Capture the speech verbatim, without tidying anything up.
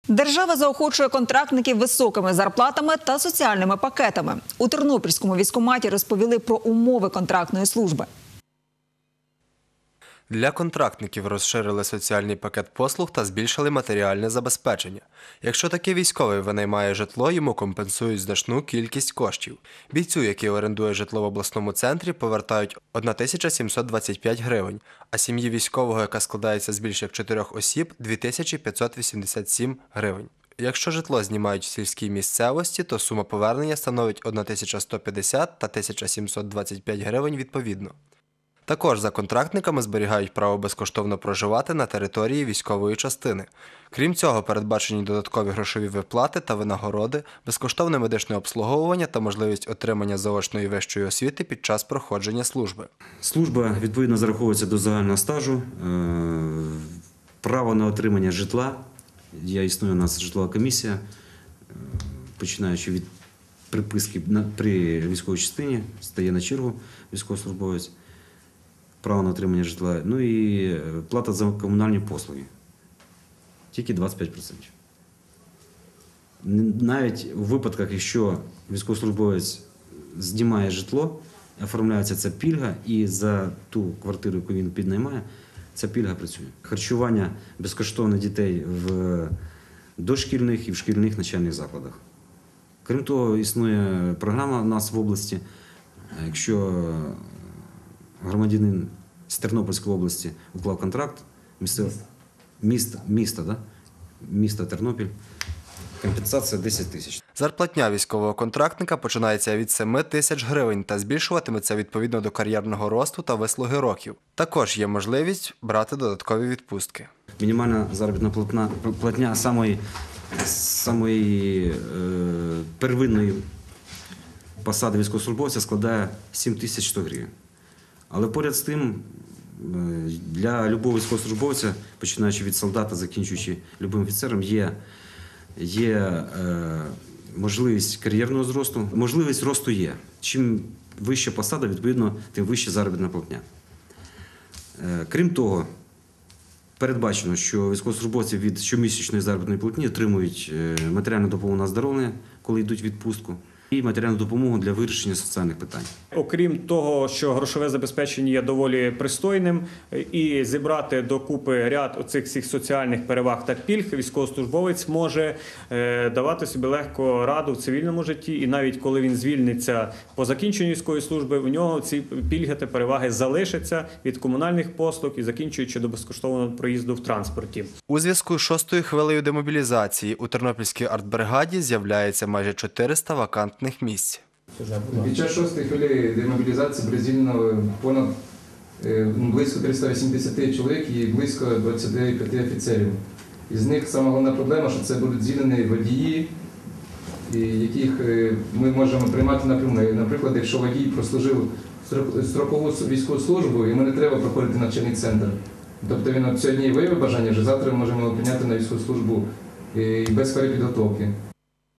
Держава заохочує контрактників високими зарплатами та соціальними пакетами. У Тернопільському військкоматі розповіли про умови контрактної служби. Для контрактників розширили соціальний пакет послуг та збільшили матеріальне забезпечення. Якщо такий військовий винаймає житло, йому компенсують значну кількість коштів. Бійцю, який орендує житло в обласному центрі, повертають тисячу сімсот двадцять п'ять гривень, а сім'ї військового, яка складається з більш як чотирьох осіб – дві тисячі п'ятсот вісімдесят сім гривень. Якщо житло знімають в сільській місцевості, то сума повернення становить тисяча сто п'ятдесят та тисяча сімсот двадцять п'ять гривень відповідно. Також за контрактниками зберігають право безкоштовно проживати на території військової частини. Крім цього, передбачені додаткові грошові виплати та винагороди, безкоштовне медичне обслуговування та можливість отримання заочної вищої освіти під час проходження служби. Служба, відповідно, зараховується до загального стажу. Право на отримання житла. Я існує у нас житлова комісія, починаючи від приписки при військовій частині, стає на чергу військовослужбовець. Право на отримання житла, ну і плата за комунальні послуги. Тільки двадцять п'ять відсотків. Навіть у випадках, якщо військовослужбовець знімає житло, оформляється ця пільга, і за ту квартиру, яку він піднаймає, ця пільга працює. Харчування безкоштовне дітей в дошкільних і в шкільних навчальних закладах. Крім того, існує програма у нас в області, якщо громадянин з Тернопільської області уклав контракт, місто, місто, місто, да? місто Тернопіль, компенсація десять тисяч. Зарплатня військового контрактника починається від семи тисяч гривень та збільшуватиметься відповідно до кар'єрного росту та вислуги років. Також є можливість брати додаткові відпустки. Мінімальна заробітна платня, платня самої, самої е, первинної посади військовослужбовця складає сім тисяч сто гривень. Але поряд з тим, для будь-якого військовослужбовця, починаючи від солдата, закінчуючи будь-яким офіцером, є, є е, можливість кар'єрного зросту. Можливість росту є. Чим вища посада, відповідно, тим вища заробітна платня. Е, крім того, передбачено, що військовослужбовці від щомісячної заробітної платні отримують матеріальну допомогу на оздоровлення, коли йдуть у відпустку, і матеріальну допомогу для вирішення соціальних питань. Окрім того, що грошове забезпечення є доволі пристойним, і зібрати докупи ряд оцих всіх соціальних переваг та пільг, військовослужбовець може давати собі легко раду в цивільному житті, і навіть коли він звільниться по закінченню військової служби, у нього ці пільги та переваги залишаться від комунальних послуг і закінчуючи до безкоштовного проїзду в транспорті. У зв'язку з шостою хвилею демобілізації у Тернопільській артбригаді з'являється майже чотириста вакантних місць. Під час шостої хвилі демобілізації буде звільнено понад близько триста вісімдесят чоловік і близько двадцять п'ять офіцерів. Із них сама головна проблема, що це будуть звільнені водії, яких ми можемо приймати напряму. Наприклад, якщо водій прослужив строкову військову службу, йому не треба проходити навчальний центр. Тобто він от сьогодні виявив бажання, вже завтра ми можемо його прийняти на військову службу і без перепідготовки.